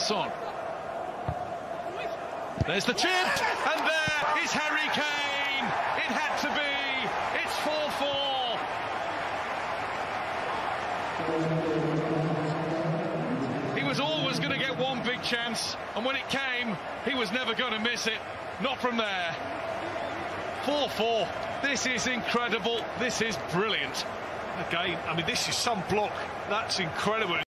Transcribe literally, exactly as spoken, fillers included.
Son. There's the chip, and there is Harry Kane. It had to be. It's four four. He was always going to get one big chance, and when it came, he was never going to miss it. Not from there. four four. This is incredible. This is brilliant. Again, I mean, this is some block. That's incredible.